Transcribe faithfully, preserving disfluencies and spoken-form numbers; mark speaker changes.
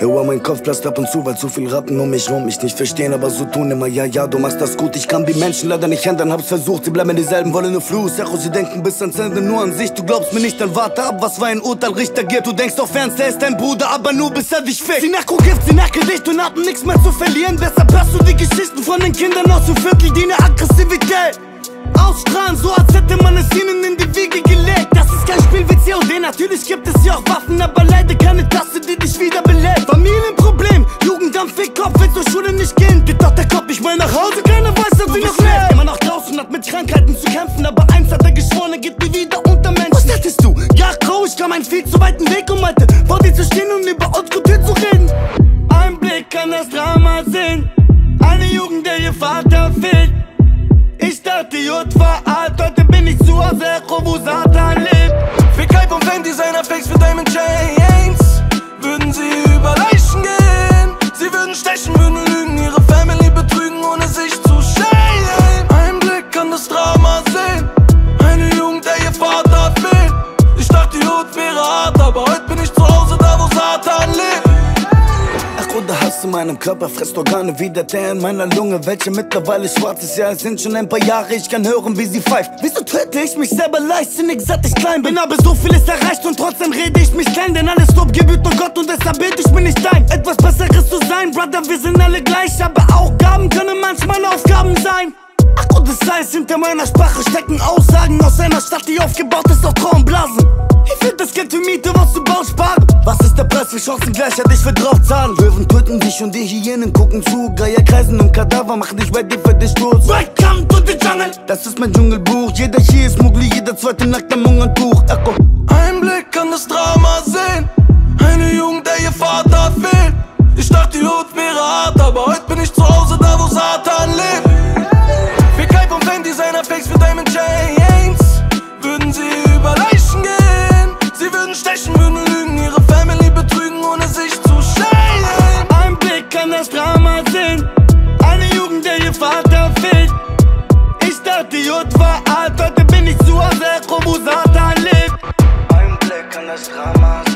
Speaker 1: Jo, mein Kopf platzt ab und zu, weil zu viel Rappen um mich rum mich nicht verstehen, aber so tun immer, ja, ja, du machst das gut. Ich kann die Menschen leider nicht ändern, hab's versucht, sie bleiben dieselben, wollen nur Fluss. Echo, sie denken bis ans Ende nur an sich, du glaubst mir nicht, dann warte ab, was für ein Urteil Richter gibt. Du denkst auf Ernst, er ist dein Bruder, aber nur bis er dich fickt. Sie Narko-Gift, sie Narke-Dicht und haben nichts mehr zu verlieren. Deshalb hörst du die Geschichten von den Kindern aus dem Viertel, die ne Aggressivität ausstrahlen, so als hätte man es ihnen in die Wiege gelegt. Das ist kein Spiel wie C O D, natürlich gibt es hier auch Waffen, aber leider keine Tasse, die dich wieder belebt. Familienproblem, Jugendamt, Fickkopf, will zur Schule nicht gehen. Geht doch der Kopf nicht mal nach Hause, keiner weiß, dass sie noch lebt. Immer noch draußen, hat mit Krankheiten zu kämpfen, aber eins hat er geschworen, er geht nie wieder unter Menschen. Was dachtest du? Ja, Crow, ich kam einen viel zu weiten Weg, um heute vor dir zu stehen und über uns Kultur zu reden. Ein Blick kann das Drama sehen, eine Jugend, der ihr Vater fehlt. Ich dachte, J war alt, heute bin ich zu Hause, wo Satan lebt.
Speaker 2: Für Hype und Fame, Designer, Fakes für Diamond Chains. Würden sie über Leichen gehen, sie würden stechen, würden lügen, ihre Family betrügen, ohne sich zu schämen. Ein Blick kann das Drama sehen, eine Jugend, der ihr Vater fehlt. Ich dachte, J wäre hart, aber heute bin ich zu Hause, da wo Satan lebt.
Speaker 1: Oder Hass in meinem Körper frisst Organe wie der Teer in meiner Lunge, welche mittlerweile schwarz ist. Ja, es sind schon ein paar Jahre, ich kann hören, wie sie pfeift. Wieso töte ich mich selber leichtsinnig, seit ich klein bin? Aber so vieles erreicht und trotzdem rede ich mich klein, denn alles Lob gebührt nur Gott und deshalb bild ich mir nicht ein, etwas Besseres zu sein. Brother, wir sind alle gleich, aber Aufgaben können manchmal Aufgaben sein. Ach Gott, das heißt, hinter meiner Sprache stecken Aussagen aus einer Stadt, die aufgebaut ist auf Traumblasen. Ich find das Geld für Miete, was du baust, sparen. Was ist der Preis für Chancengleichheit? Ich will drauf zahlen. Löwen töten dich und die Hyänen gucken zu. Geier kreisen um Kadaver, machen dich ready für den Sturz. Welcome to the jungle. Das ist mein Dschungelbuch. Jeder hier ist Mugli, jeder zweite nackt am Hungertuch. Echo.
Speaker 2: Ein Blick kann das Drama sehen, eine Jugend, der ihr Vater fehlt. Ich dachte, die Hut wäre hart, aber heute bin ich zu Hause, da wo Satan lebt. Für Hype und Fame, Designer, Fakes für Diamond Chains. Würden sie über Leichen gehen, sie würden stechen, würden lügen, ihre Family betrügen, ohne sich zu schämen.
Speaker 1: Ein Blick kann das Drama sehen, eine Jugend, der ihr Vater fehlt. Ich dachte, J war alt, heute bin ich zu Hause, wo Satan lebt. Ein Blick kann das Drama sehen.